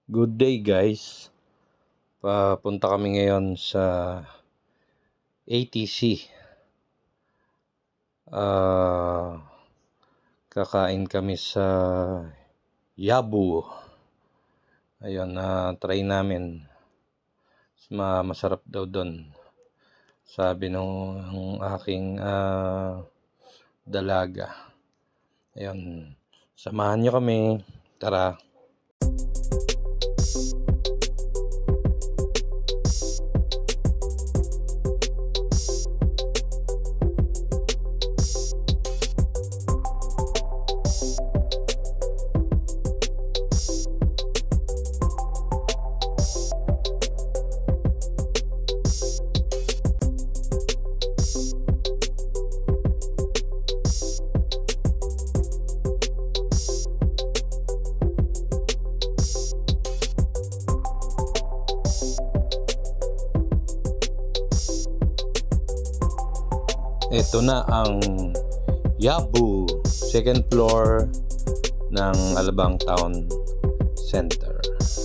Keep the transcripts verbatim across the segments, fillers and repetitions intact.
Good day guys, papunta kami ngayon sa A T C. Uh, kakain kami sa Yabu. Ayun, na uh, try namin. Masarap daw doon, sabi nung aking uh, dalaga. Ayun, samahan nyo kami, tara. Ito na ang Yabu, second floor ng Alabang Town Center.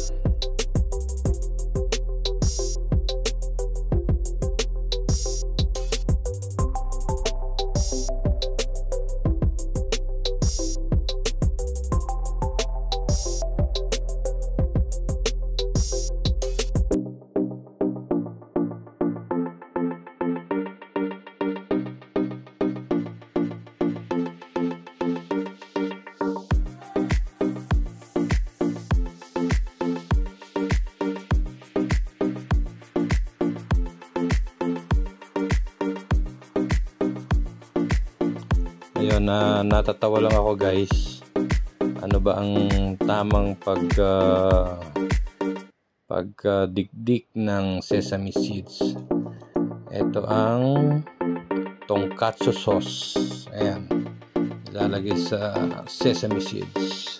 Ayun, na natatawa lang ako guys. Ano ba ang tamang pag uh, pagdikdik ng sesame seeds? Ito ang tonkatsu sauce. Ayan, ilalagay sa sesame seeds.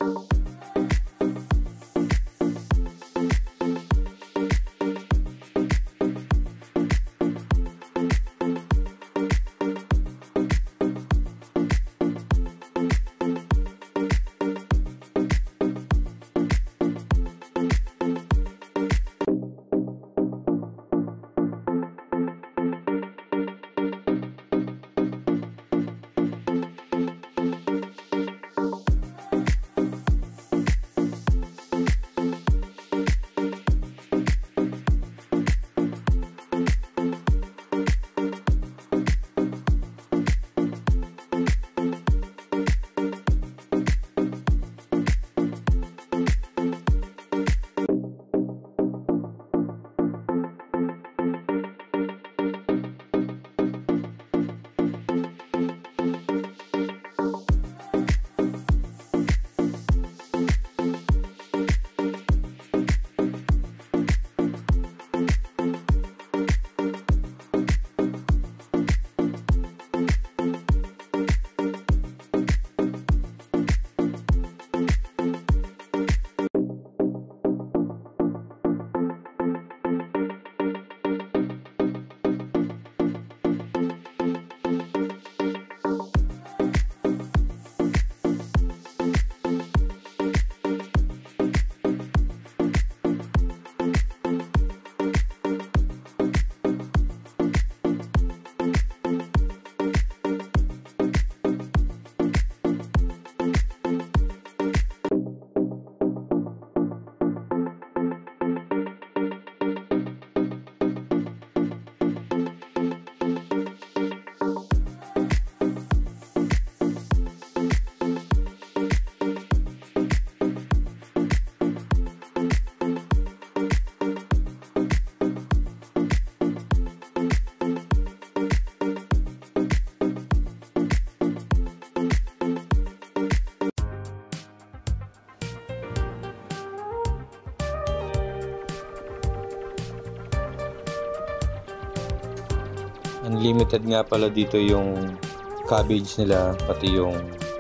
Unlimited nga pala dito yung cabbage nila, pati yung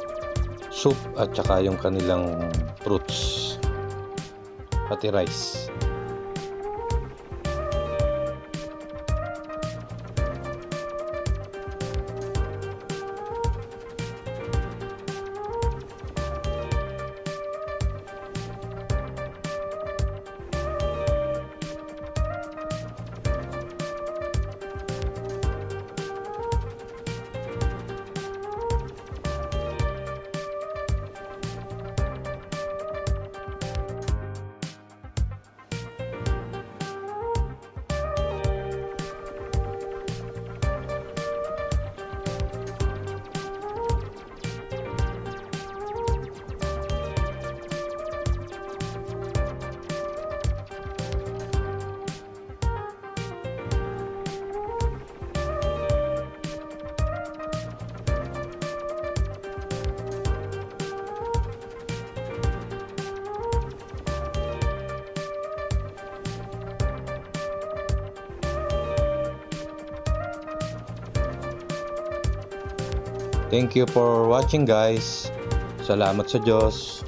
soup at saka yung kanilang fruits, pati rice. Thank you for watching guys. Salamat sa Diyos.